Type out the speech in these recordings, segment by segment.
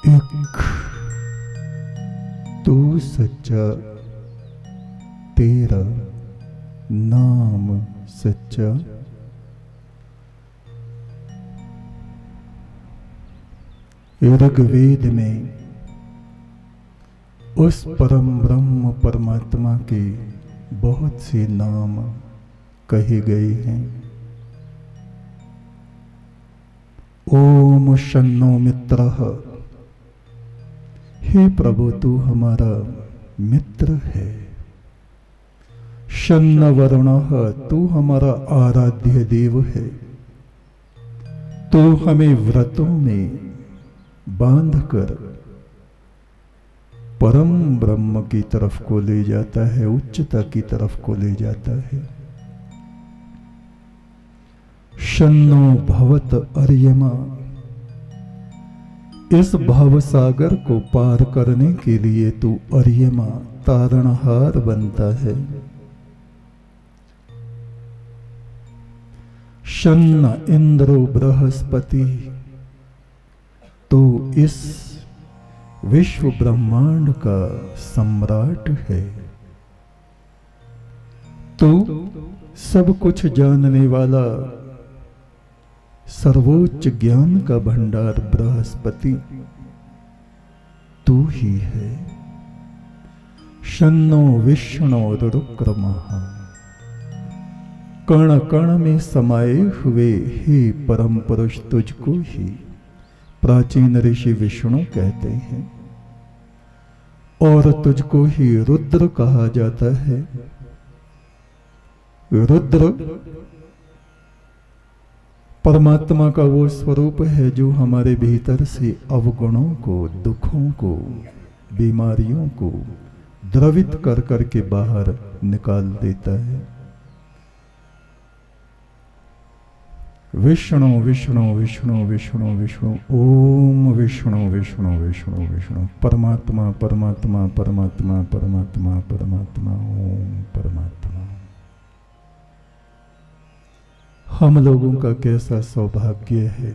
एक तू सच्चा, तेरा नाम सच्चा। ऋग्वेद में उस परम ब्रह्म परमात्मा के बहुत से नाम कहे गए हैं। ओम शन्नो मित्रः, हे प्रभु तू हमारा मित्र है। शन्न वरुणः, तू हमारा आराध्य देव है। तू हमें व्रतों में बांधकर परम ब्रह्म की तरफ को ले जाता है, उच्चता की तरफ को ले जाता है। शन्नो भवत अर्यमा, इस भव सागर को पार करने के लिए तू अर्यमा तारणहार बनता है। शन्न इंद्रो बृहस्पति, तो इस विश्व ब्रह्मांड का सम्राट है। तो सब कुछ जानने वाला सर्वोच्च ज्ञान का भंडार बृहस्पति तू ही है। शन्नो विष्णु रुक्रमः, कण कण में समाये हुए हे परम पुरुष तुझको ही प्राचीन ऋषि विष्णु कहते हैं और तुझको ही रुद्र कहा जाता है। रुद्र परमात्मा का वो स्वरूप है जो हमारे भीतर से अवगुणों को, दुखों को, बीमारियों को द्रवित कर करके बाहर निकाल देता है। विष्णु विष्णु विष्णु विष्णु विष्णु, ओम विष्णु विष्णु विष्णु विष्णु, परमात्मा परमात्मा परमात्मा परमात्मा परमात्मा, ओम परमात्मा। हम लोगों का कैसा सौभाग्य है,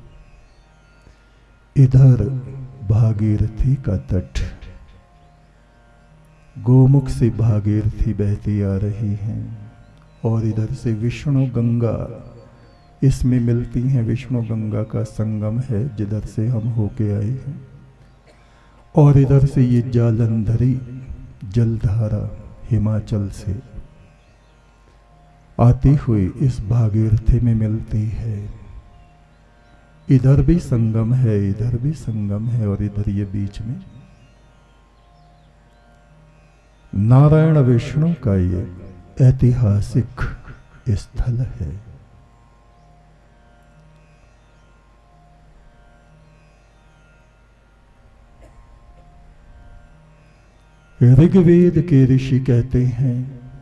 इधर भागीरथी का तट, गोमुख से भागीरथी बहती आ रही हैं और इधर से विष्णु गंगा इसमें मिलती हैं। विष्णु गंगा का संगम है जिधर से हम होके आए हैं और इधर से ये जालंधरी जलधारा हिमाचल से आती हुई इस भागीरथी में मिलती है। इधर भी संगम है, इधर भी संगम है और इधर ये बीच में नारायण विष्णु का ये ऐतिहासिक स्थल है। ऋग्वेद के ऋषि कहते हैं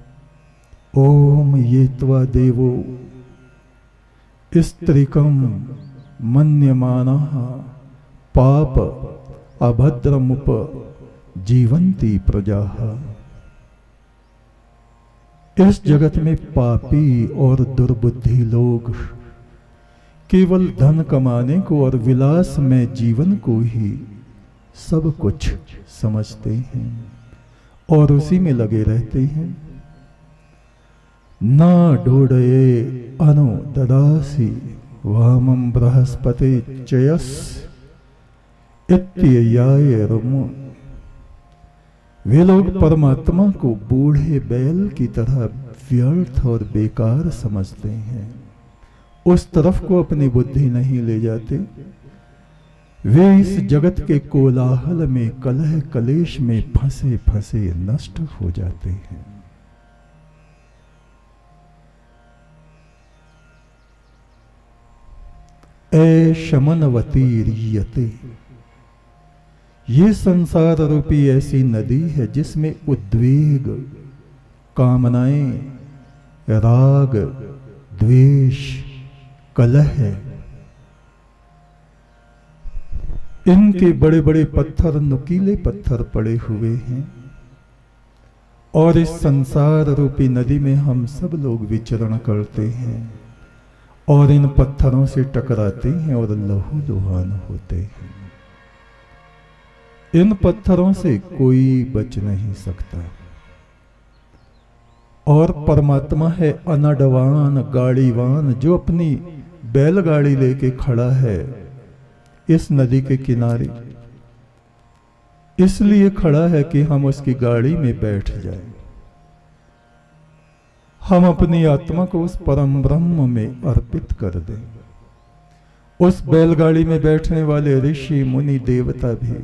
ओम ये त्वा देवो स्त्रिकम मन्यमानः पाप अभद्रमुप जीवंती प्रजाः। इस जगत में पापी और दुर्बुद्धि लोग केवल धन कमाने को और विलास में जीवन को ही सब कुछ समझते हैं और उसी में लगे रहते हैं। न ढूढ़ये अनु ददासी वामं बृहस्पति चयस इत्ययाय रुम। वे लोग परमात्मा को बूढ़े बैल की तरह व्यर्थ और बेकार समझते हैं, उस तरफ को अपनी बुद्धि नहीं ले जाते। वे इस जगत के कोलाहल में, कलह कलेश में फंसे फंसे नष्ट हो जाते हैं। ए शमनवती रियते, ये संसार रूपी ऐसी नदी है जिसमें उद्वेग, कामनाएं, राग, द्वेष, कलह है। इनके बड़े बड़े पत्थर, नुकीले पत्थर पड़े हुए हैं और इस संसार रूपी नदी में हम सब लोग विचरण करते हैं और इन पत्थरों से टकराते हैं और लहू लुहान होते हैं। इन पत्थरों से कोई बच नहीं सकता। और परमात्मा है अनडवान गाड़ीवान, जो अपनी बैलगाड़ी लेके खड़ा है इस नदी के किनारे। इसलिए खड़ा है कि हम उसकी गाड़ी में बैठ जाएं। हम अपनी आत्मा को उस परम ब्रह्म में अर्पित कर दें। उस बैलगाड़ी में बैठने वाले ऋषि मुनि देवता भी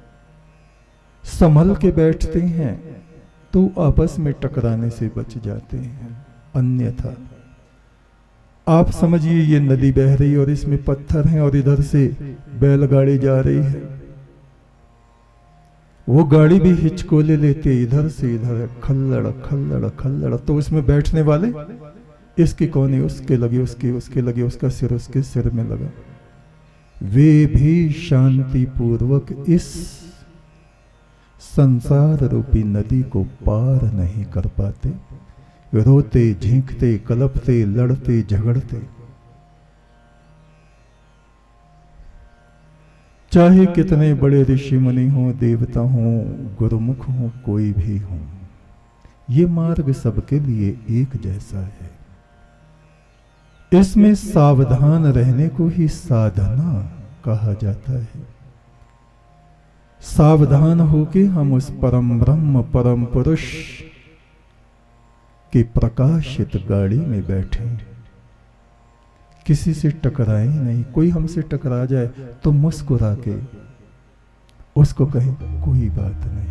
संभल के बैठते हैं तो आपस में टकराने से बच जाते हैं। अन्यथा आप समझिए ये नदी बह रही और इसमें पत्थर हैं और इधर से बैलगाड़ी जा रही है, वो गाड़ी भी हिचकोले लेते इधर से इधर, खल्लड़ खल्लड़ खल्लड़, तो उसमें बैठने वाले इसके कोने उसके लगे, उसके लगे, उसका सिर उसके सिर में लगा। वे भी शांति पूर्वक इस संसार रूपी नदी को पार नहीं कर पाते, रोते झींकते कलपते लड़ते झगड़ते। चाहे कितने बड़े ऋषि मुनि हों, देवता हों, गुरुमुख हों, कोई भी हों, ये मार्ग सबके लिए एक जैसा है। इसमें सावधान रहने को ही साधना कहा जाता है। सावधान होके हम उस परम ब्रह्म परम पुरुष की प्रकाशित गाड़ी में बैठे, किसी से टकराए नहीं। कोई हमसे टकरा जाए तो मुस्कुरा के उसको कहें कोई बात नहीं।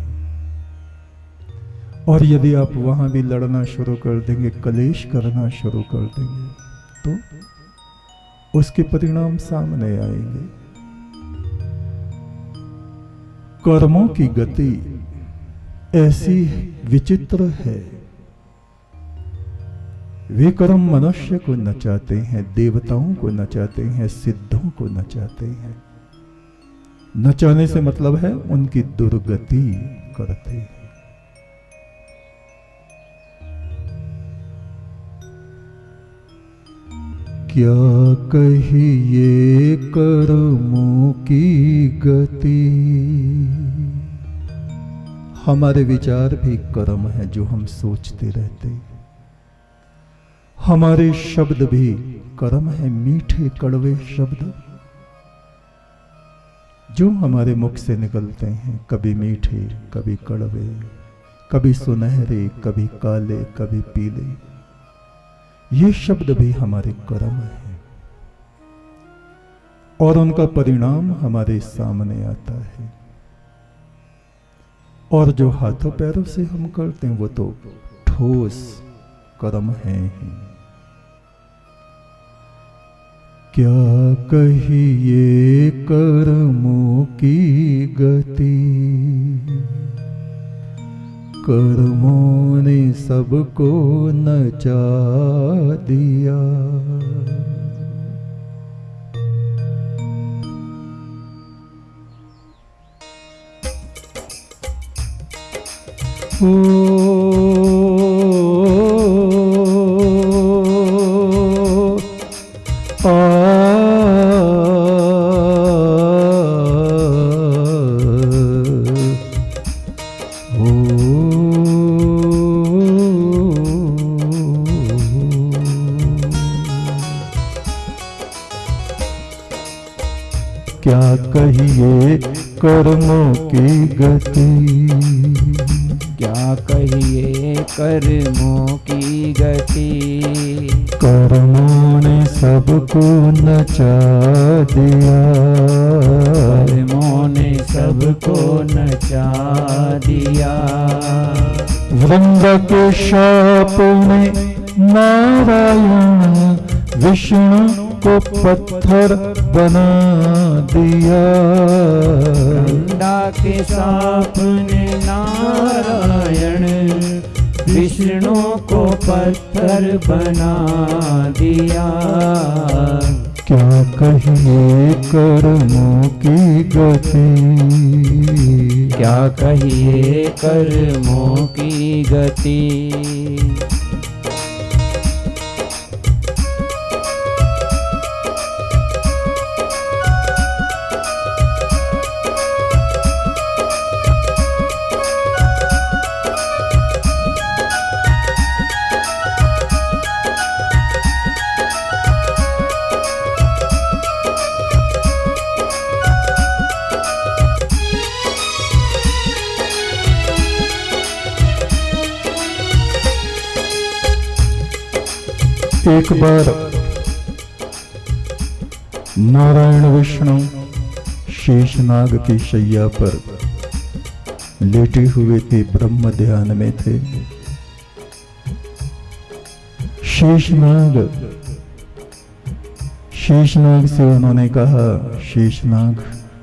और यदि आप वहां भी लड़ना शुरू कर देंगे, कलेश करना शुरू कर देंगे, तो उसके परिणाम सामने आएंगे। कर्मों की गति ऐसी विचित्र है। वे कर्म मनुष्य को नचाते हैं, देवताओं को नचाते हैं, सिद्धों को नचाते हैं। नचाने से मतलब है उनकी दुर्गति करते हैं। क्या कहिए कर्मों की गति। हमारे विचार भी कर्म है जो हम सोचते रहते हैं। हमारे शब्द भी कर्म है, मीठे कड़वे शब्द जो हमारे मुख से निकलते हैं, कभी मीठे कभी कड़वे, कभी सुनहरे कभी काले कभी पीले, ये शब्द भी हमारे कर्म हैं और उनका परिणाम हमारे सामने आता है। और जो हाथों पैरों से हम करते हैं वो तो ठोस कर्म है ही। क्या कहिए कर्मों की गति, कर्मों ने सबको नचा दिया। क्या कहिए कर्मों की गति, क्या कहिए कर्मों की गति, कर्मों ने सबको नचा दिया। कर्मों ने सबको नचा दिया। वृंद के शाप में नारायण विष्णु को पत्थर बना दिया। वृंदा के शाप ने नारायण विष्णु को पत्थर बना दिया। क्या कहिए कर्मों की गति, क्या कहिए कर्मों की गति। एक बार नारायण विष्णु शेषनाग की शैया पर लेटे हुए थे, ब्रह्म ध्यान में थे। शेषनाग से उन्होंने कहा, शेषनाग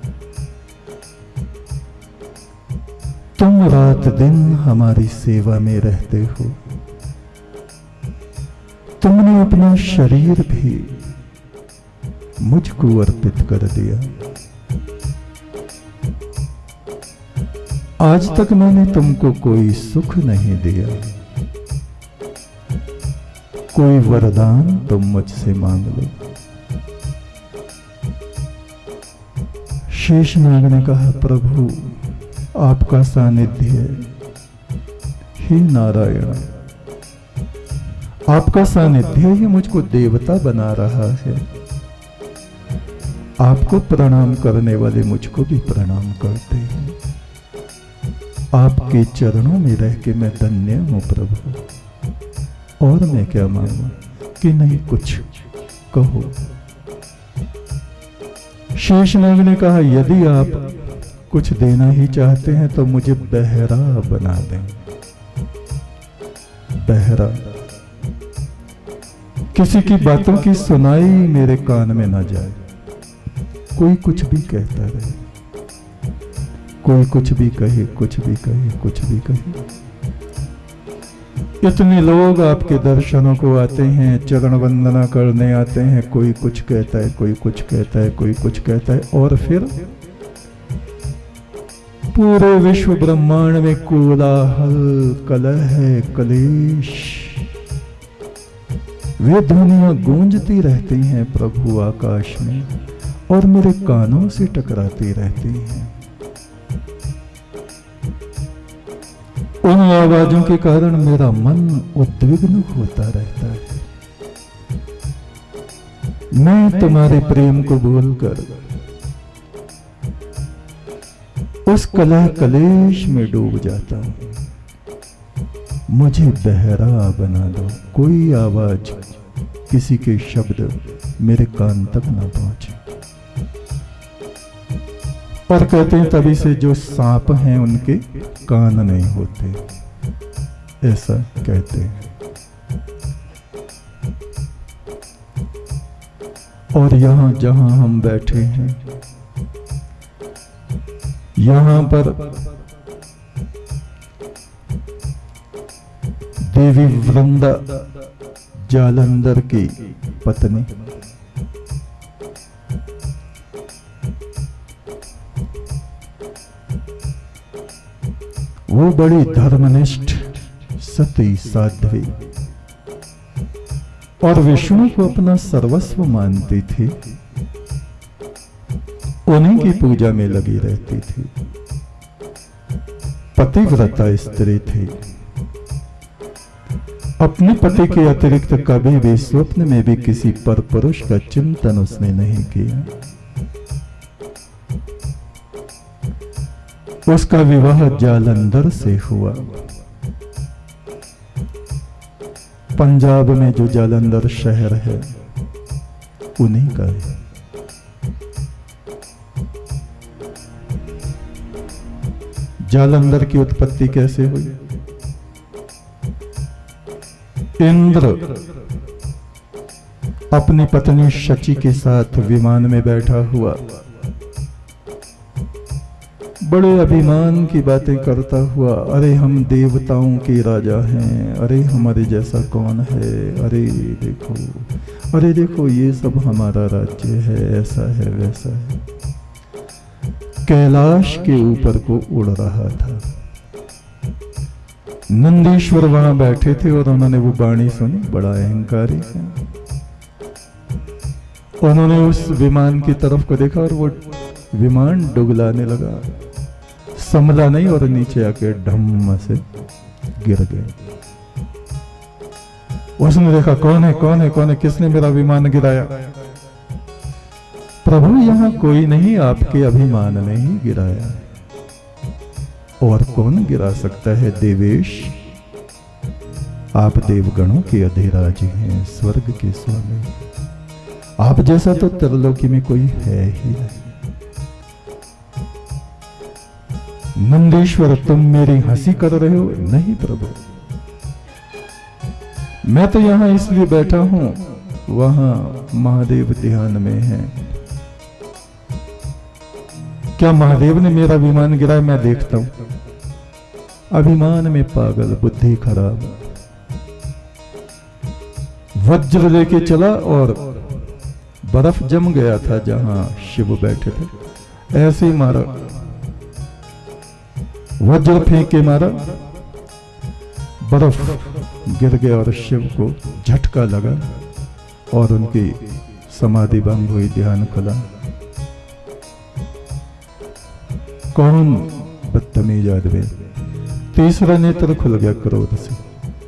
तुम रात दिन हमारी सेवा में रहते हो, तुमने अपना शरीर भी मुझको अर्पित कर दिया। आज तक मैंने तुमको कोई सुख नहीं दिया, कोई वरदान तुम मुझसे मांग लो। शेषनाग ने कहा, प्रभु आपका सानिध्य, हे नारायण, आपका सानिध्य ही मुझको देवता बना रहा है। आपको प्रणाम करने वाले मुझको भी प्रणाम करते हैं। आपके चरणों में रह के मैं धन्य हूं प्रभु, और मैं क्या मांगू कि नहीं कुछ कहो। शेषनाग ने कहा, यदि आप कुछ देना ही चाहते हैं तो मुझे बहरा बना दें। बहरा, किसी की बातों की सुनाई मेरे कान में ना जाए। कोई कुछ भी कहता रहे, कोई कुछ भी कहे, कुछ भी कहे, कुछ भी कहे। इतने लोग आपके दर्शनों को आते हैं, चरण वंदना करने आते हैं, कोई कुछ कहता है, कोई कुछ कहता है, कोई कुछ कहता है, और फिर पूरे विश्व ब्रह्मांड में कोलाहल, कलह, कलेश, वे ध्वनियां गूंजती रहती हैं प्रभु आकाश में, और मेरे कानों से टकराती रहती हैं। उन आवाजों के कारण मेरा मन उद्विग्न होता रहता है। मैं तुम्हारे प्रेम को भूलकर उस कलह कलेश में डूब जाता हूं। मुझे बहरा बना दो, कोई आवाज, किसी के शब्द मेरे कान तक ना पहुंचे। और कहते हैं तभी से जो सांप हैं उनके कान नहीं होते, ऐसा कहते हैं। और यहां जहां हम बैठे हैं, यहां पर देवी वृंदा जालंधर की पत्नी वो बड़ी धर्मनिष्ठ सती साध्वी और विष्णु को अपना सर्वस्व मानती थी, उन्हीं की पूजा में लगी रहती थी। पतिव्रता स्त्री थी। अपने पति के अतिरिक्त कभी भी स्वप्न में भी किसी पर पुरुष का चिंतन उसने नहीं किया। उसका विवाह जालंधर से हुआ। पंजाब में जो जालंधर शहर है उन्हीं का है। जालंधर की उत्पत्ति कैसे हुई? इंद्र अपनी पत्नी शची के साथ विमान में बैठा हुआ बड़े अभिमान की बातें करता हुआ, अरे हम देवताओं के राजा हैं, अरे हमारे जैसा कौन है, अरे देखो ये सब हमारा राज्य है, ऐसा है वैसा है, कैलाश के ऊपर को उड़ रहा था। नंदीश्वर वहां बैठे थे और उन्होंने वो वाणी सुनी, बड़ा अहंकारी है। उन्होंने उस विमान की तरफ को देखा और वो विमान डुगलाने लगा, संभला नहीं और नीचे आके ढम से गिर गए। उसने देखा कौन है, किसने मेरा विमान गिराया? प्रभु यहां कोई नहीं, आपके अभिमान ने ही गिराया। और कौन गिरा सकता है देवेश? आप देवगणों के अधिराज हैं, स्वर्ग के स्वामी। आप जैसा तो त्रिलोकी में कोई है ही नहीं। नंदीश्वर, तुम मेरी हंसी कर रहे हो? नहीं प्रभु, मैं तो यहां इसलिए बैठा हूं, वहां महादेव ध्यान में है। क्या महादेव ने मेरा विमान गिराया? मैं देखता हूं। अभिमान में पागल, बुद्धि खराब। वज्र लेके चला और बर्फ जम गया था जहां शिव बैठे थे, ऐसे ही मारा। वज्र फेंक के मारा, बर्फ गिर गया और शिव को झटका लगा और उनकी समाधि भंग हुई, ध्यान खुला। कौन बदतमीज आदमी! तीसरा नेत्र खुल गया क्रोध से।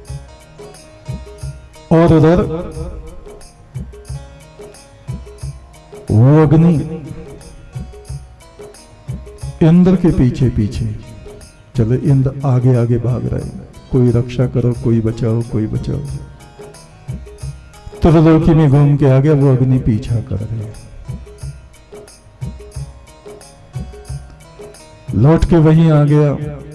और उधर वो अग्नि इंद्र के पीछे पीछे चले। इंद्र आगे आगे भाग रहे, कोई रक्षा करो, कोई बचाओ, कोई बचाओ। त्रिलोकी में घूम के आ गया, वो अग्नि पीछा कर रहे। लौट के वहीं आ गया।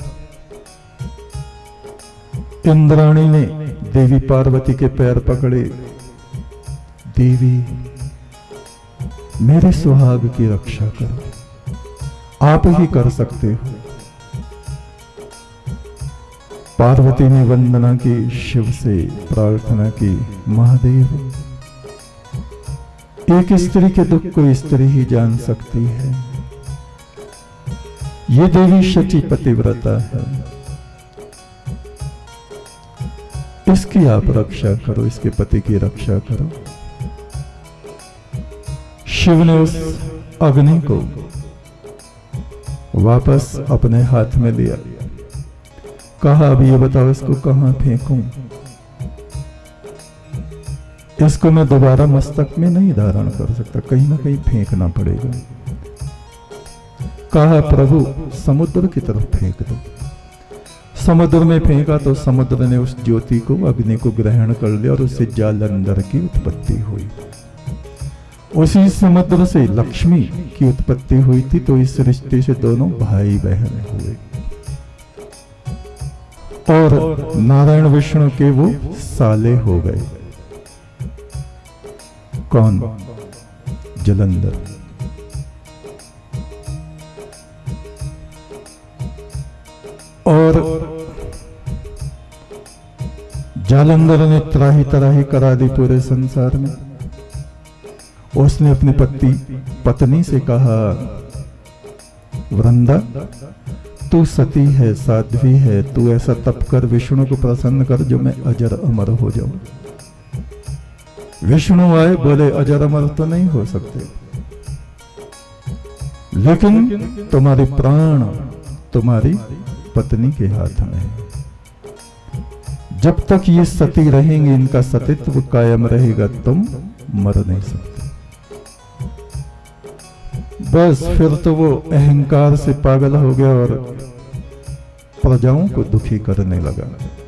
इंद्राणी ने देवी पार्वती के पैर पकड़े। देवी, मेरे सुहाग की रक्षा करो, आप ही कर सकते हो। पार्वती ने वंदना की, शिव से प्रार्थना की, महादेव, एक स्त्री के दुख को स्त्री ही जान सकती है। ये देवी शची पतिव्रता है, इसकी आप रक्षा करो, इसके पति की रक्षा करो। शिव ने उस अग्नि को वापस अपने हाथ में लिया। कहा, अब ये बताओ इसको कहां फेंकूं? इसको मैं दोबारा मस्तक में नहीं धारण कर सकता, कहीं ना कहीं फेंकना पड़ेगा। कहा, प्रभु समुद्र की तरफ फेंक दो। समुद्र में फेंका तो समुद्र ने उस ज्योति को, अग्नि को ग्रहण कर लिया और उससे जालंधर की उत्पत्ति हुई। उसी समुद्र से लक्ष्मी की उत्पत्ति हुई थी, तो इस रिश्ते से दोनों भाई बहन हुए। और नारायण विष्णु के वो साले हो गए। कौन? जलंधर। और जालंधर ने त्राही तराही करा दी पूरे संसार में। उसने अपनी पत्नी से कहा, वृंदा, तू सती है, साध्वी है, तू ऐसा तप कर, विष्णु को प्रसन्न कर जो मैं अजर अमर हो जाऊं। विष्णु आए, बोले अजर अमर तो नहीं हो सकते, लेकिन तुम्हारे प्राण तुम्हारी पत्नी के हाथ में है। जब तक ये सती रहेंगे, इनका सतीत्व कायम रहेगा, तुम मर नहीं सकते। बस फिर तो वो अहंकार से पागल हो गया और प्रजाओं को दुखी करने लगा।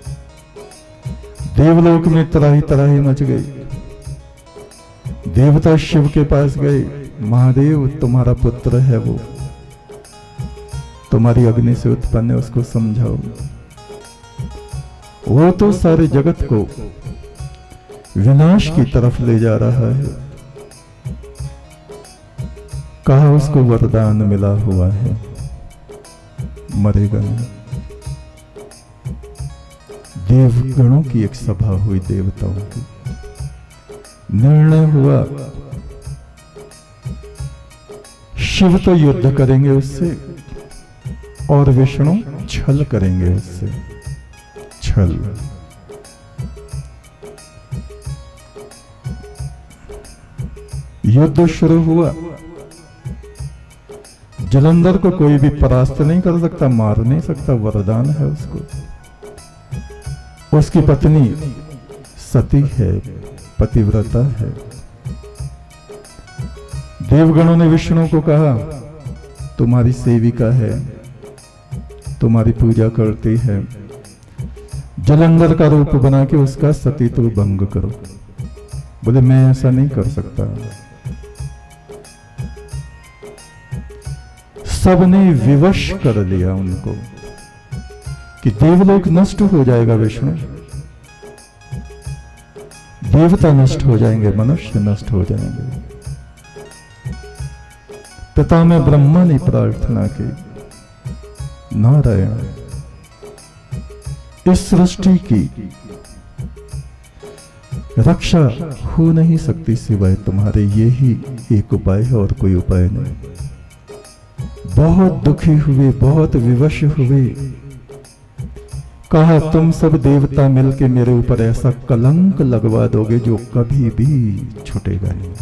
देवलोक में तराही तराही मच गई। देवता शिव के पास गए, महादेव, तुम्हारा पुत्र है, वो तुम्हारी अग्नि से उत्पन्न है, उसको समझाओ। वो तो सारे जगत को विनाश की तरफ ले जा रहा है। कहा, उसको वरदान मिला हुआ है, मरेगा नहीं। देवगणों की एक सभा हुई, देवताओं की। निर्णय हुआ, शिव तो युद्ध करेंगे उससे और विष्णु छल करेंगे उससे। छल। युद्ध शुरू हुआ। जलंधर को कोई भी परास्त नहीं कर सकता, मार नहीं सकता, वरदान है उसको। उसकी पत्नी सती है, पतिव्रता है। देवगणों ने विष्णु को कहा, तुम्हारी सेविका है, तुम्हारी पूजा करती है। जलंधर का रूप बना के उसका सतीत्व भंग करो। बोले मैं ऐसा नहीं कर सकता। सबने विवश कर लिया उनको कि देवलोक नष्ट हो जाएगा, विष्णु देवता नष्ट हो जाएंगे, मनुष्य नष्ट हो जाएंगे। पिता में ब्रह्मा ने प्रार्थना की, नारायण इस सृष्टि की रक्षा हो नहीं सकती सिवाय तुम्हारे, ये ही एक उपाय है और कोई उपाय नहीं। बहुत दुखी हुए, बहुत विवश हुए, कहा तुम सब देवता मिलके मेरे ऊपर ऐसा कलंक लगवा दोगे जो कभी भी छूटेगा नहीं।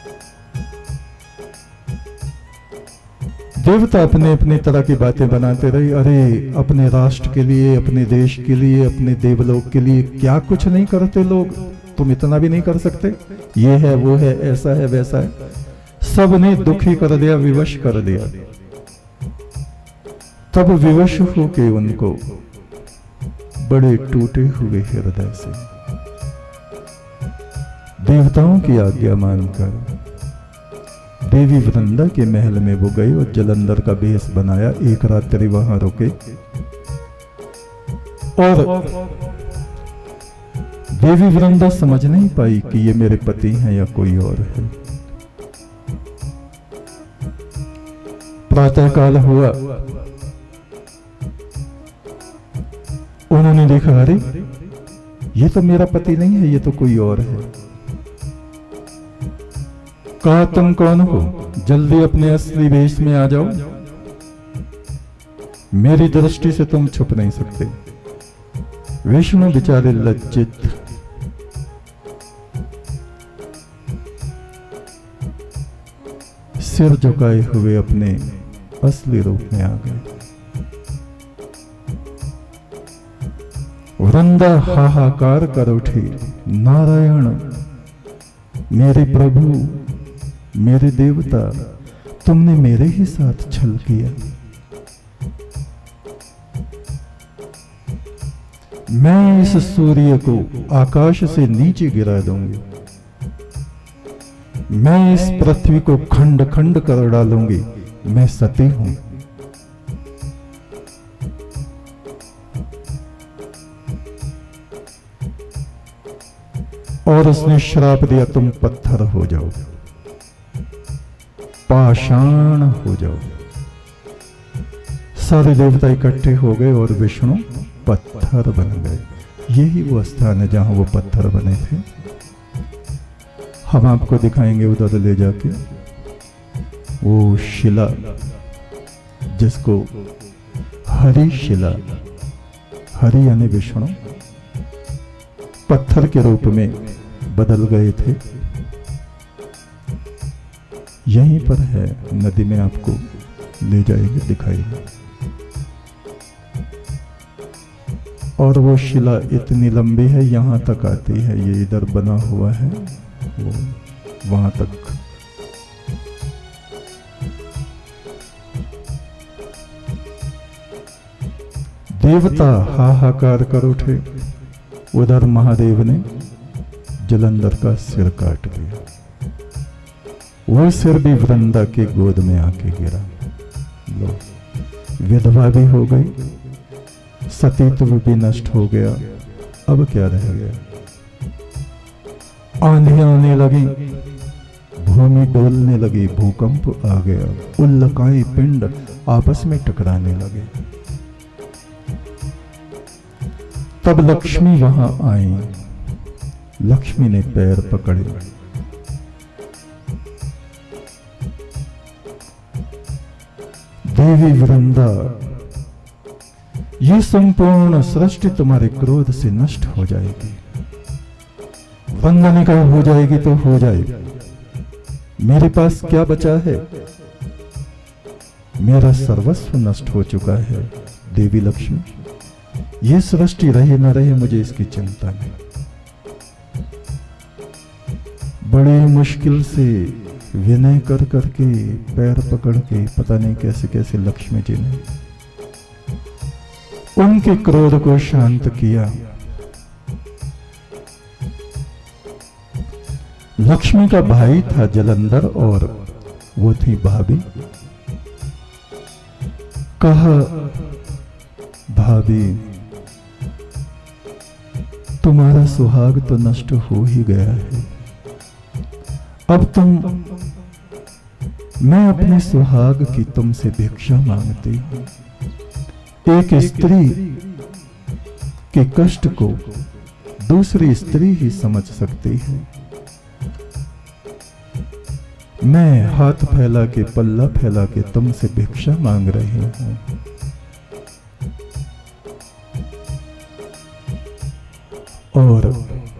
देवता अपने अपने तरह की बातें बनाते रहे। अरे अपने राष्ट्र के लिए, अपने देश के लिए, अपने देवलोक के लिए क्या कुछ नहीं करते लोग, तुम इतना भी नहीं कर सकते? ये है, वो है, ऐसा है, वैसा है। सबने दुखी कर दिया, विवश कर दिया। तब विवश होके उनको बड़े टूटे हुए हृदय से देवताओं की आज्ञा मानकर देवी वृंदा के महल में वो गए और जलंधर का भेष बनाया। एक रात्रि वहां रुके और देवी वृंदा समझ नहीं पाई कि ये मेरे पति हैं या कोई और है। प्रातःकाल हुआ, उन्होंने देखा अरे ये तो मेरा पति नहीं है, ये तो कोई और है। कहा तुम कौन हो, जल्दी अपने असली वेश में आ जाओ, मेरी दृष्टि से तुम छुप नहीं सकते। विष्णु बेचारे लज्जित, सिर झुकाए हुए अपने असली रूप में आ गए। वृंदा हाहाकार कर उठी, नारायण मेरे प्रभु, मेरे देवता, तुमने मेरे ही साथ छल किया। मैं इस सूर्य को आकाश से नीचे गिरा दूंगी, मैं इस पृथ्वी को खंड खंड कर डालूंगी, मैं सती हूं। और उसने श्राप दिया तुम पत्थर हो जाओ, पाषाण हो जाओ। सारे देवता इकट्ठे हो गए और विष्णु पत्थर बन गए। यही वो स्थान है जहां वो पत्थर बने थे। हम आपको दिखाएंगे उधर ले जाके वो शिला, जिसको हरि शिला, हरि यानी विष्णु, पत्थर के रूप में बदल गए थे। यहीं पर है, नदी में आपको ले जाएंगे, दिखाएंगे। और वो शिला इतनी लंबी है, यहां तक आती है। ये इधर बना हुआ है, वो वहां तक। देवता हाहाकार कर उठे। उधर महादेव ने जलंधर का सिर काट लिया। वो सिर भी वृंदा के गोद में आके गिरा। लो, विधवा भी हो गई, सतीत्व भी नष्ट हो गया। अब क्या रह गया? आंधियां आने लगी, भूमि डोलने लगी, भूकंप आ गया, उल्लकाएं पिंड आपस में टकराने लगे। तब लक्ष्मी वहां आई। लक्ष्मी ने पैर पकड़े, देवी वृंदा, ये संपूर्ण सृष्टि तुम्हारे क्रोध से नष्ट हो जाएगी। वृंदा ने कहा हो जाएगी तो हो जाएगी, मेरे पास क्या बचा है? मेरा सर्वस्व नष्ट हो चुका है। देवी लक्ष्मी, ये सृष्टि रहे न रहे मुझे इसकी चिंता नहीं। बड़ी मुश्किल से विनय कर करके, पैर पकड़ के, पता नहीं कैसे कैसे लक्ष्मी जी ने उनके क्रोध को शांत किया। लक्ष्मी का भाई था जलंधर और वो थी भाभी। कहा, भाभी तुम्हारा सुहाग तो नष्ट हो ही गया है, अब मैं अपने सुहाग की तुमसे भिक्षा मांगती हूं। एक स्त्री के कष्ट को दूसरी स्त्री ही समझ सकती है। मैं हाथ फैला के पल्ला फैला के तुमसे भिक्षा मांग रही हूं। और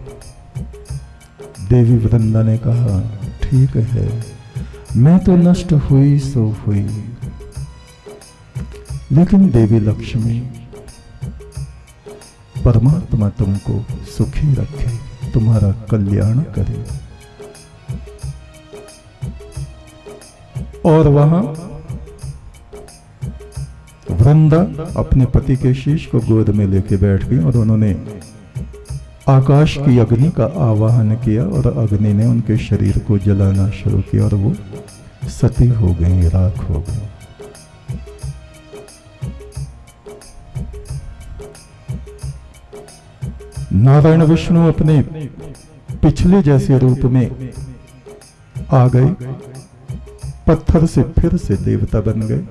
देवी वृंदा ने कहा, ठीक है, मैं तो नष्ट हुई सो हुई, लेकिन देवी लक्ष्मी परमात्मा तुमको सुखी रखे, तुम्हारा कल्याण करे। और वहां वृंदा अपने पति के शीश को गोद में लेके बैठ गई और उन्होंने आकाश की अग्नि का आवाहन किया और अग्नि ने उनके शरीर को जलाना शुरू किया और वो सती हो गई, राख हो गई। नारायण विष्णु अपने पिछले जैसे रूप में आ गए, पत्थर से फिर से देवता बन गए।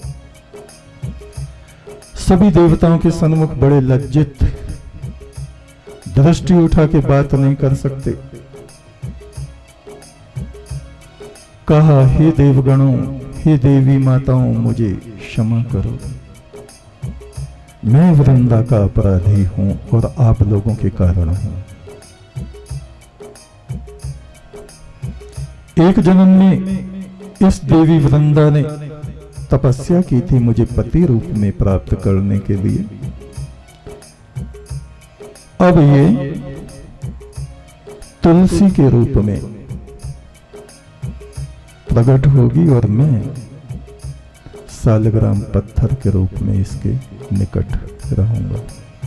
सभी देवताओं के सन्मुख बड़े लज्जित, दृष्टि उठा के बात नहीं कर सकते। कहा, हे देवगणों, हे देवी माताओं, मुझे क्षमा करो, मैं वृंदा का अपराधी हूं और आप लोगों के कारण हूं। एक जन्म में इस देवी वृंदा ने तपस्या की थी मुझे पति रूप में प्राप्त करने के लिए। अब ये तुलसी के रूप में प्रकट होगी और मैं सालग्राम पत्थर के रूप में इसके निकट रहूंगा।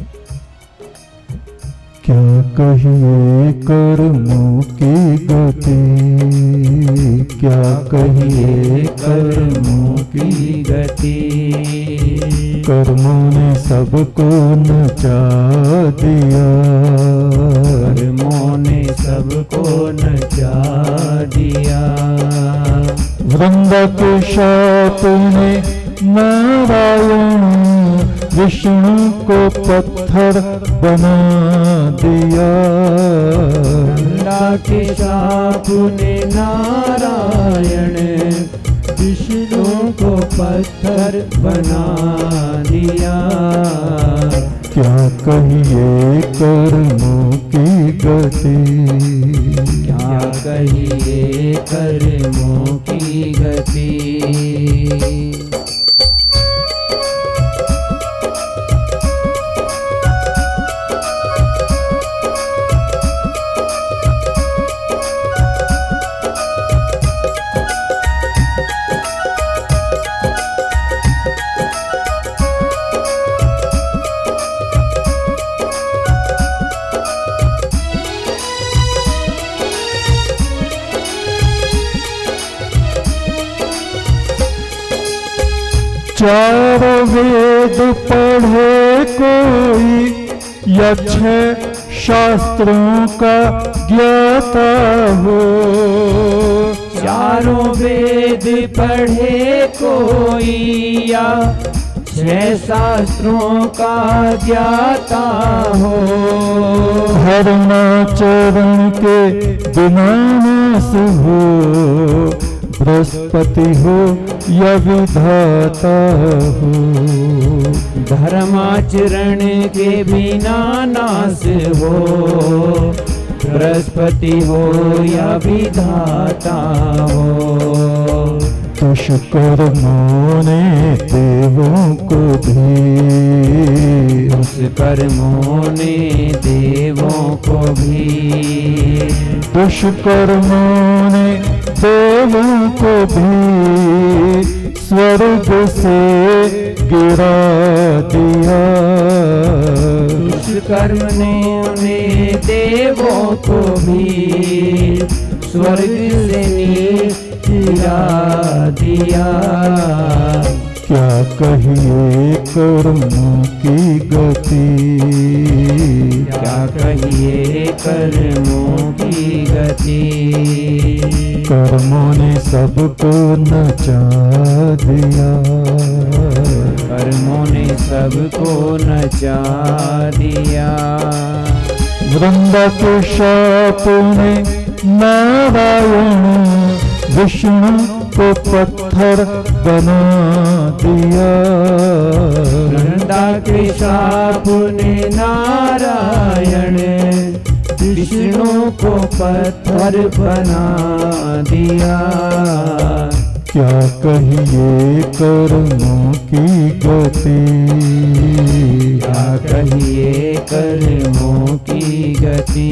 क्या कहिए कर्मों की गति, क्या कहिए कर्मों की गति, कर्मों ने सबको नचा दिया, कर्मों ने सबको नचा दिया। वृंदा के शाप ने नारायण विष्णु को पत्थर बना दिया, वृंदा के शाप ने नारायण विष्णु को पत्थर बना दिया। क्या कहिए कर्मों की गति, क्या कहिए कर्मों की गति। चार वेद पढ़े कोई या 6 शास्त्रों का ज्ञाता हो, चारों वेद पढ़े कोई या 6 शास्त्रों का ज्ञाता हो, धर्माचरण के बिना नाश हो, बृहस्पति हो या विधाता हो, धर्माचरण के बिना नाश हो, बृहस्पति हो या विधाता हो। दुष्कर्मों ने देवों को भी, दुष्कर्मों ने देवों को भी, दुष्कर्मों ने देवों को भी स्वर्ग से गिरा दिया, दुष्कर्म ने देवों को भी स्वर्ग से गिरा दिया। क्या कहिए कर्मों की गति, क्या कहिए कर्मों की गति। कर्मों ने सबको नचा दिया, कर्मों ने सबको नचा दिया। वृंदा के शाप ने नारायण विष्णु को पत्थर बना दिया। वृंदा के शाप ने नारायण विष्णु को पत्थर बना दिया। क्या कहिए कर्मों की गति, क्या कहिए कर्मों की गति।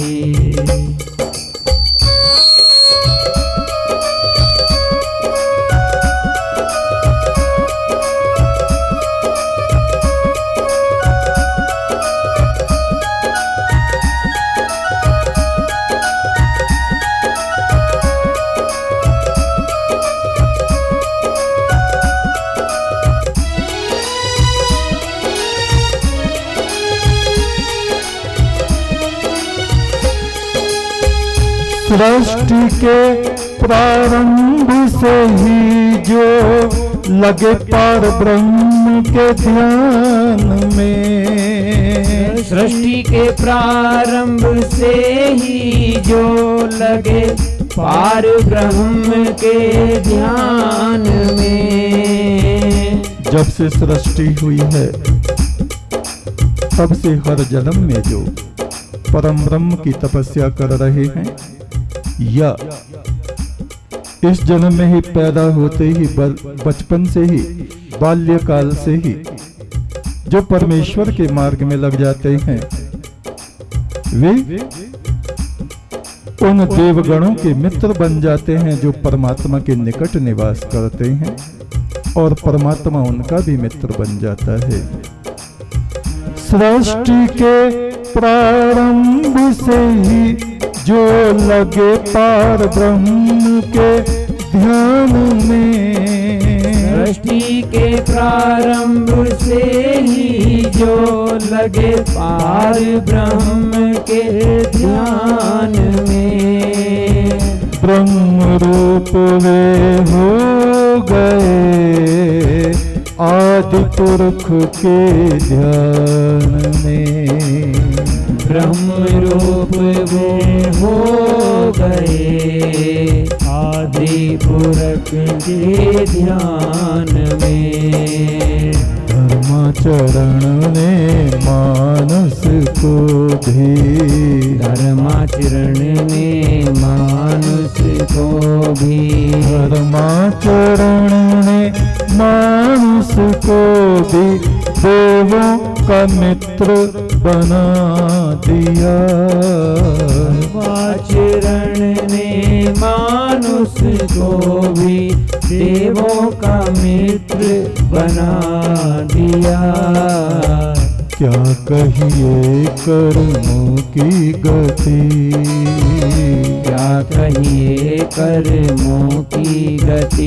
सृष्टि के प्रारंभ से ही जो लगे पार ब्रह्म के ध्यान में। सृष्टि के प्रारंभ से ही जो लगे पार ब्रह्म के ध्यान में। जब से सृष्टि हुई है तब से हर जन्म में जो परम ब्रह्म की तपस्या कर रहे हैं, या इस जन्म में ही पैदा होते ही बचपन से ही बाल्यकाल से ही जो परमेश्वर के मार्ग में लग जाते हैं, वे उन देवगणों के मित्र बन जाते हैं जो परमात्मा के निकट निवास करते हैं, और परमात्मा उनका भी मित्र बन जाता है। सृष्टि के प्रारंभ से ही जो लगे पार ब्रह्म के ध्यान में। सृष्टि के प्रारंभ से ही जो लगे पार ब्रह्म के ध्यान में। ब्रह्म रूप वे हो गए आदि पुरख के ध्यान में। ब्रह्म रूप वे हो गए आदि पुरख के ध्यान में। धर्माचरण ने मानस को भी, धर्माचरण ने मानुष को भी, धर्माचरण ने मानुष को भी देवों का मित्र बना दिया। धर्माचरण ने मानुष को भी देवों का मित्र बना दिया। क्या कहिए कर्मों की गति, क्या कहिए कर्मों की गति।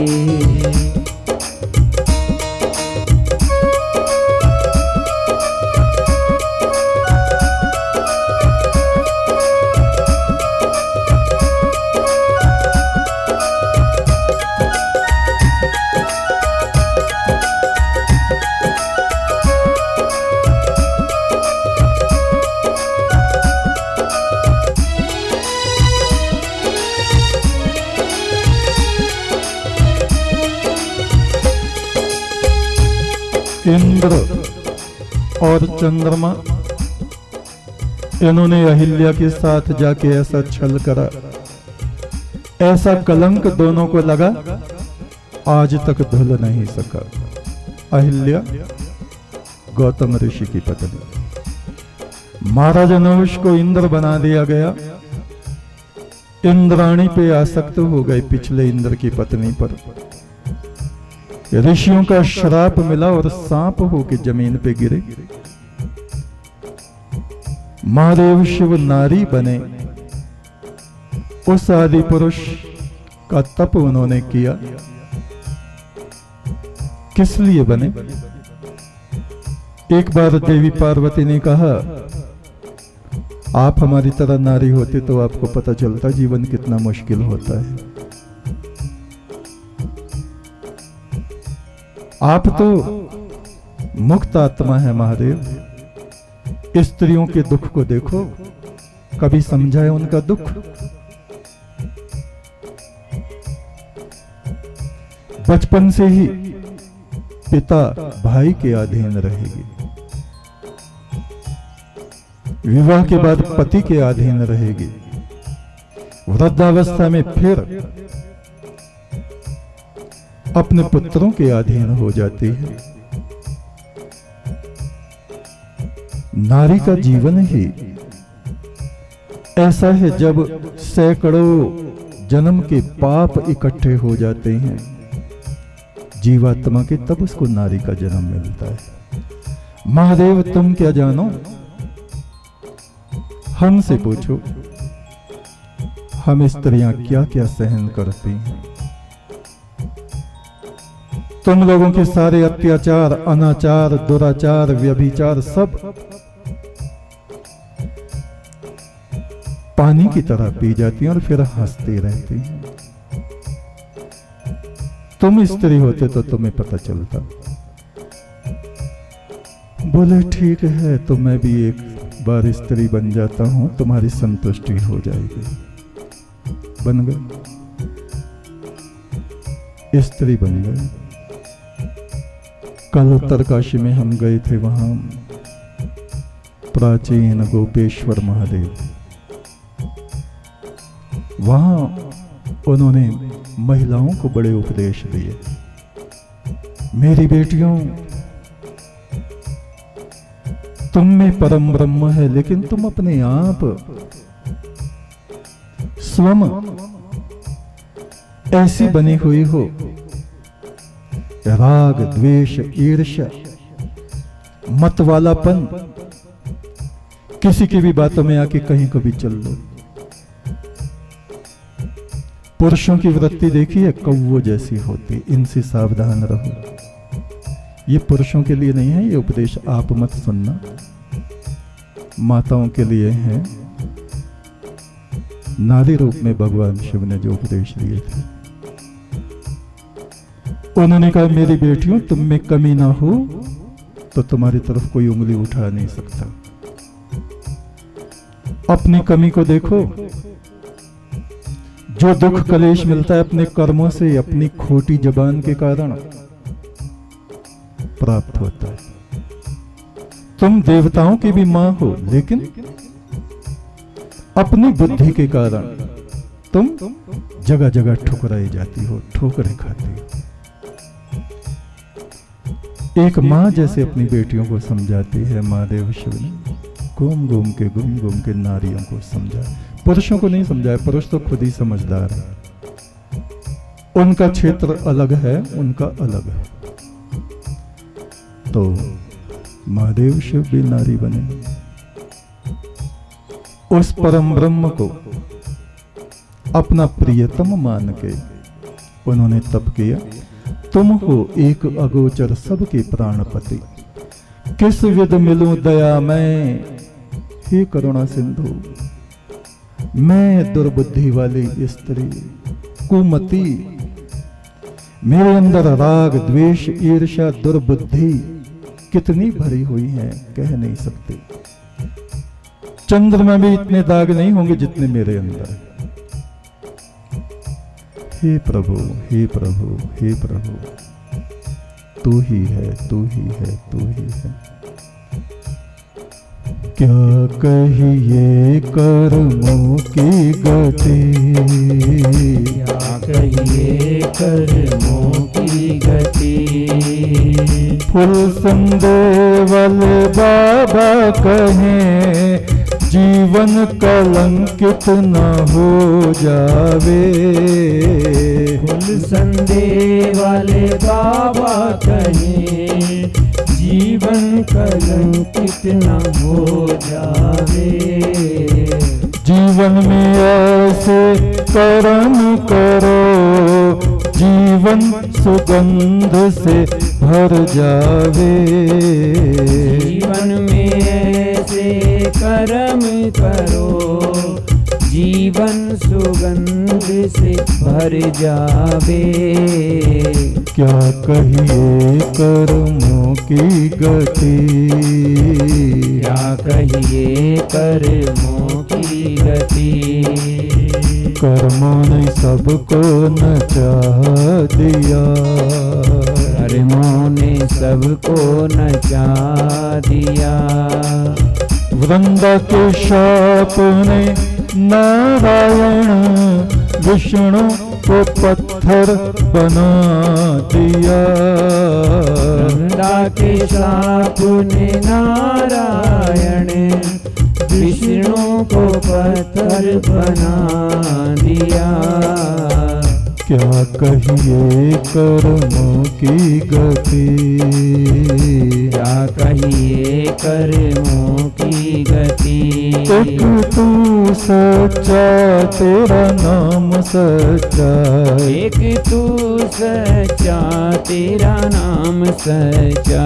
इंद्र और चंद्रमा, इन्होंने अहिल्या के साथ जाके ऐसा छल करा, ऐसा कलंक दोनों को लगा, आज तक धुल नहीं सका। अहिल्या गौतम ऋषि की पत्नी, महाराज नहुष को इंद्र बना दिया गया। इंद्राणी पे आसक्त हो गए पिछले इंद्र की पत्नी पर। ऋषियों का श्राप मिला और सांप होके जमीन पे गिरे। महादेव शिव नारी बने उस आदि पुरुष का तप उन्होंने किया। किस लिए बने? एक बार देवी पार्वती ने कहा, आप हमारी तरह नारी होते तो आपको पता चलता जीवन कितना मुश्किल होता है। आप तो मुक्त आत्मा है महादेव। स्त्रियों के दुख को देखो, कभी समझाए उनका दुख? बचपन से ही पिता भाई के अधीन रहेगी, विवाह के बाद पति के अधीन रहेगी, वृद्धावस्था में फिर अपने पुत्रों के अधीन हो जाती है। नारी का जीवन ही ऐसा है, जब सैकड़ों जन्म के पाप इकट्ठे हो जाते हैं जीवात्मा के, तब उसको नारी का जन्म मिलता है। महादेव तुम क्या जानो? हमसे पूछो, हम स्त्रियां क्या क्या सहन करती हैं। तुम लोगों के सारे अत्याचार, अनाचार, दुराचार, व्यभिचार सब पानी की तरह पी जाती हैं और फिर हंसती रहती हैं। तुम स्त्री होते तो तुम्हें पता चलता। बोले ठीक है, तो मैं भी एक बार स्त्री बन जाता हूं, तुम्हारी संतुष्टि हो जाएगी। बन गए, स्त्री बन गए। कल उत्तरकाशी में हम गए थे, वहां प्राचीन गोपेश्वर महादेव, वहां उन्होंने महिलाओं को बड़े उपदेश दिए। मेरी बेटियों, तुम में परम ब्रह्म है, लेकिन तुम अपने आप स्वयं ऐसी बनी हुई हो, राग, द्वेष, ईर्ष्या, मत वालापन, किसी की भी बातों में आके कहीं को भी चल लो। पुरुषों की वृत्ति देखी है, कौवों जैसी होती, इनसे सावधान रहो। ये पुरुषों के लिए नहीं है, ये उपदेश आप मत सुनना, माताओं के लिए है। नारी रूप में भगवान शिव ने जो उपदेश दिए थे, उन्होंने कहा मेरी बेटियों, तुम में कमी ना हो तो तुम्हारी तरफ कोई उंगली उठा नहीं सकता। अपनी कमी को देखो। जो दुख कलेश मिलता है अपने कर्मों से, अपनी खोटी जबान के कारण प्राप्त होता है। तुम देवताओं की भी मां हो, लेकिन अपनी बुद्धि के कारण तुम जगह जगह ठुकराई जाती हो, ठोकरें खाती हो। एक मां जैसे अपनी बेटियों को समझाती है महादेव शिव ने, घूम घूम के नारियों को समझा। पुरुषों को नहीं समझाया, पुरुष तो खुद ही समझदार है, उनका क्षेत्र अलग है, उनका अलग है। तो महादेव शिव भी नारी बने। उस परम ब्रह्म को अपना प्रियतम मान के उन्होंने तप किया। तुम हो एक अगोचर सबके प्राणपति, किस विध मिलूं दया मैं, हे करुणा सिंधु। मैं दुर्बुद्धि वाली स्त्री, कुमति, मेरे अंदर राग, द्वेष, ईर्ष्या, दुर्बुद्धि कितनी भरी हुई है, कह नहीं सकते। चंद्रमा में इतने दाग नहीं होंगे जितने मेरे अंदर है। हे प्रभु, हे प्रभु, हे प्रभु, तू ही है, तू ही है, तू ही है। क्या कहिए कर्मों की गति, क्या कहिए कर्मों की गति। फुल संदेवल बाबा कहें, जीवन कलंकित न हो जावे। फुल संदेवल बाबा कहें, जीवन कलंकित न हो जावे। जीवन में ऐसे कर्म करो, जीवन सुगंध से भर जावे। जीवन में ऐसे कर्म करो, जीवन सुगंध से भर जावे। क्या कहिए कर्मों की गति, क्या कहिए कर्मों की गति। कर्मों ने सबको नचा दिया, कर्मों ने सबको नचा दिया। वृंदा के शाप ने नारायण विष्णु को पत्थर बना दिया। वृंदा के शाप ने नारायण विष्णु को पत्थर बना दिया। क्या कहिए कर्मों की गति, क्या कहिए कर्मों की गति। एक तू सच्चा, तेरा नाम सच्चा। एक तू सच्चा, तेरा नाम सच्चा।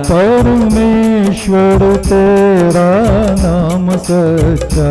परमेश्वर तेरा नाम सच्चा।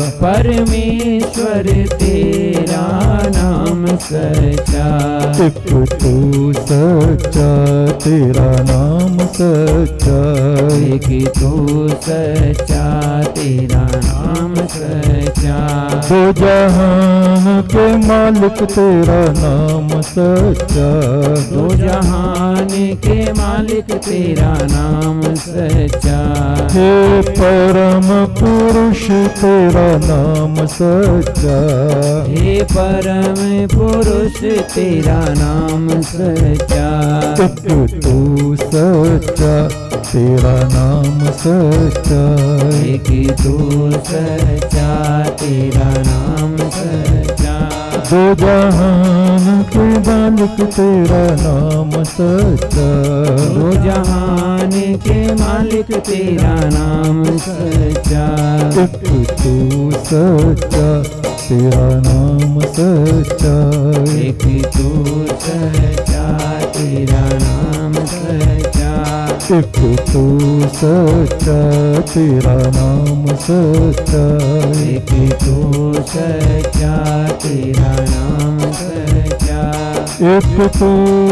परमेश्वर तेरा नाम सच्चा। एक तू सच्चा, तेरा नाम सच्चा। एक तू सच्चा, तेरा नाम सच्चा। दो जहान के मालिक तेरा नाम सच्चा। दो जहान के मालिक तेरा नाम सच्चा। हे परम पुरुष तेरा नाम सच्चा। हे परम पुरुष तेरा नाम सच्चा। एक तू सच्चा, तेरा नाम सच्चा। एक तू सच्चा, तेरा नाम सच्चा। दो जहान के मालिक तेरा नाम सच्चा। दो जहान के मालिक तेरा नाम सच्चा। एक तू सच्चा, तेरा नाम सच्चा। एक तू सच्चा, तेरा नाम सच्चा। एक तू सच्चा, तेरा नाम सच्चा। एक तू सच्चा, तेरा नाम सच्चा। एक तू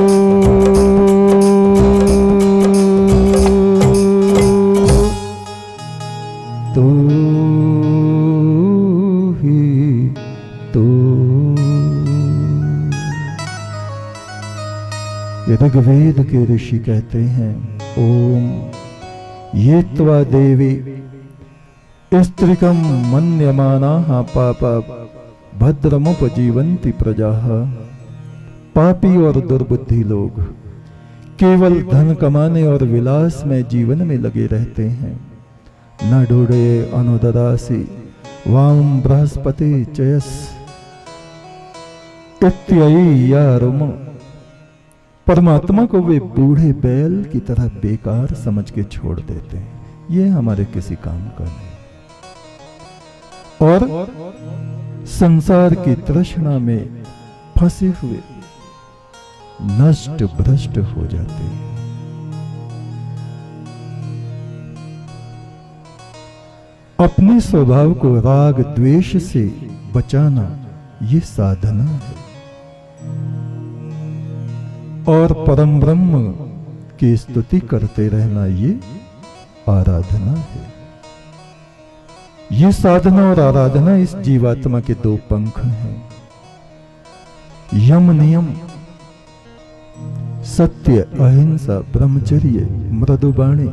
ही तू। ऋग्वेद के ऋषि कहते हैं, ओम ये त्वा देवी स्त्रिकम मन्यमानाः पापा भद्रमुपजीवन्ति प्रजाः। पापी और दुर्बुद्धि लोग केवल धन कमाने और विलास में जीवन में लगे रहते हैं। न ढूढ़े अनुददासी वाम बृहस्पति चयस इत्ययि यारुम। परमात्मा को वे बूढ़े बैल की तरह बेकार समझ के छोड़ देते हैं, ये हमारे किसी काम का नहीं। और संसार की तृष्णा में फंसे हुए नष्ट भ्रष्ट हो जाते हैं। अपने स्वभाव को राग द्वेष से बचाना ये साधना है, और परम ब्रह्म की स्तुति करते रहना ये आराधना है। ये साधना और आराधना इस जीवात्मा के दो पंख हैं। यम नियम, सत्य, अहिंसा, ब्रह्मचर्य, मृदुबाणी,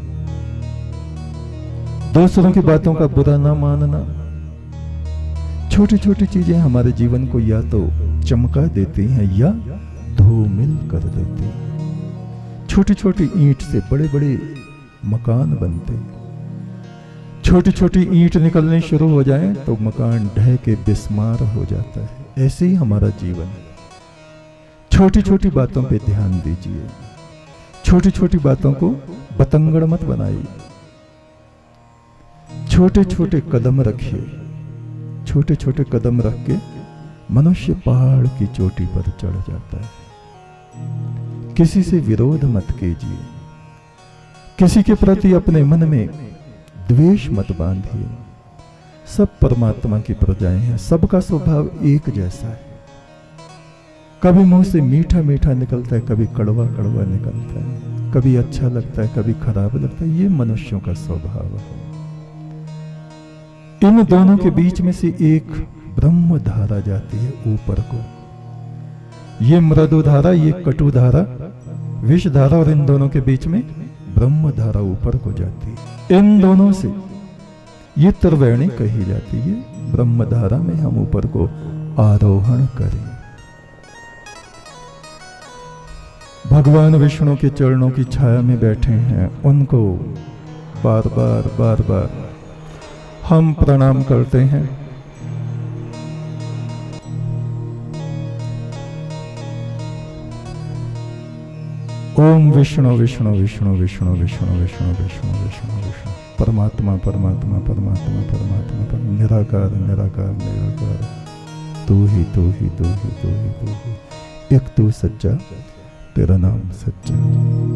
दूसरों की बातों का बुरा ना मानना। छोटी छोटी चीजें हमारे जीवन को या तो चमका देती हैं या धूमिल कर देती हैं। छोटी छोटी ईंट से बड़े बड़े मकान बनते हैं। छोटी छोटी ईंट निकलने शुरू हो जाएं तो मकान ढह के बिस्मार हो जाता है। ऐसे ही हमारा जीवन है। छोटी छोटी बातों पे ध्यान दीजिए, छोटी छोटी बातों को बतंगड़ मत बनाइए। छोटे छोटे कदम रखिए, छोटे छोटे कदम रख के मनुष्य पहाड़ की चोटी पर चढ़ जाता है। किसी से विरोध मत कीजिए, किसी के प्रति अपने मन में द्वेष मत बांधिए। सब परमात्मा की प्रजाएं हैं, सबका स्वभाव एक जैसा है। कभी मुंह से मीठा मीठा निकलता है, कभी कड़वा कड़वा निकलता है, कभी अच्छा लगता है, कभी खराब लगता है। ये मनुष्यों का स्वभाव है। इन दोनों के बीच में से एक ब्रह्म धारा जाती है ऊपर को। ये मृदु धारा, ये कटु धारा, विष धारा, और इन दोनों के बीच में ब्रह्म धारा ऊपर को जाती है। इन दोनों से ये त्रिवेणी कही जाती है। ब्रह्म धारा में हम ऊपर को आरोहण करें। भगवान विष्णु के चरणों की छाया में बैठे हैं, उनको बार बार बार बार हम प्रणाम करते हैं। ओम विष्णु विष्णु विष्णु विष्णु विष्णु विष्णु विष्णु विष्णु विष्णु। परमात्मा परमात्मा परमात्मा परमात्मा पर निराकार निराकार निराकार। तू ही तू ही तू ही तू ही तू ही। एक तू सच्चा, तेरा नाम सच्चा।